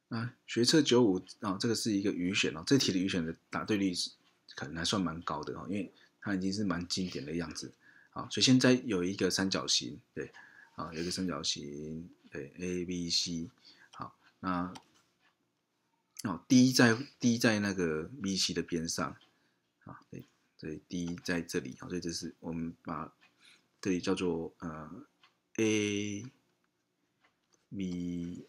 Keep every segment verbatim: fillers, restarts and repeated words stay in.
那学测九五啊，这个是一个余选哦，这题的余选的答对率可能还算蛮高的哦，因为它已经是蛮经典的样子。好，所以现在有一个三角形，对，啊，有一个三角形，对 ，A B C， 好，那哦 D 在 D 在那个 B C 的边上，啊，对，对 D 在这里，好，所以这是我们把这里叫做呃 A B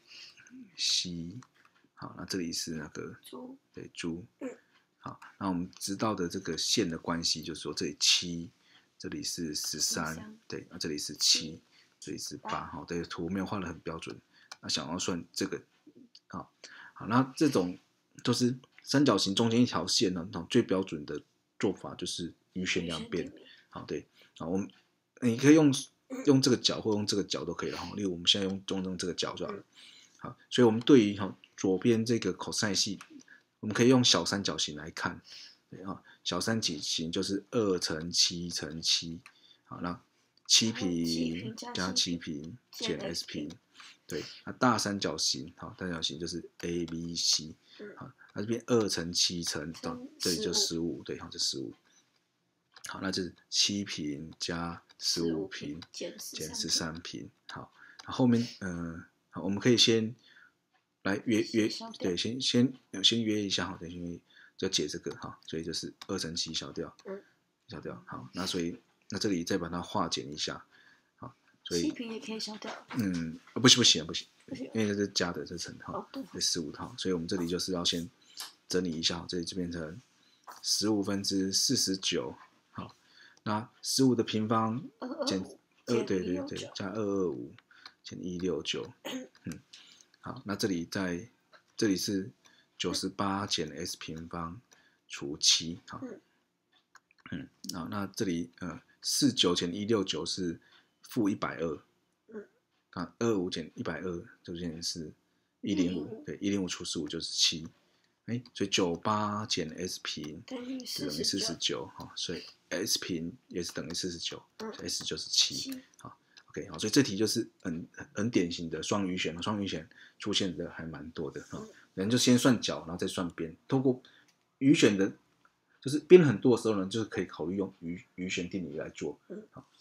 C， 好，那这里是那个猪， 对猪， 嗯， 好，那我们知道的这个线的关系，就是说这里七，这里是十三，对，那这里是七，这里是八，好，对，图没有画的很标准，那想要算这个，好，好，那这种就是三角形中间一条线呢，最标准的做法就是余弦两边，好，对，好，我们你可以用用这个角或用这个角都可以了哈，例如我们现在用中用这个角就好了，好，所以我们对于哈左边这个 cos 系，我们可以用小三角形来看，对啊，小三角形就是二乘七乘七，好，那七平加七平减 S 平，对，那大三角形，好，大三角形就是 A B C， 好，那这边二乘七乘到这里就十五，对，好，就十五。好，那就是七平加十五平减十三平。好，后面嗯、呃，好，我们可以先来约约，对，先先先约一下哈，等先就解这个哈，所以就是二乘七消掉， 嗯， 消掉。好，那所以那这里再把它化简一下，好，所以七平也可以消掉。 嗯，不行不行不行，因为这是加的这层哈， 哦对， 十五套，所以我们这里就是要先整理一下，这里就变成十五分之四十九。那十五的平方减二，对对对，加二二五减一六九，嗯，好，那这里在这里是九十八减 s 平方除七，好，嗯，好，那这里呃四九减一六九是负一百二， 嗯， 啊二五减一百二就变成是一零五，对，一零五除十五就是七。哎，所以九八减 s 平等于等于四十九，哈，所以 s 平也是等于四十九，s 就是七，好 ，OK， 好，所以这题就是很很典型的双余弦，双余弦出现的还蛮多的，哈、嗯，人就先算角，然后再算边，通过余弦的，就是边很多的时候呢，就是可以考虑用余余弦定理来做，好，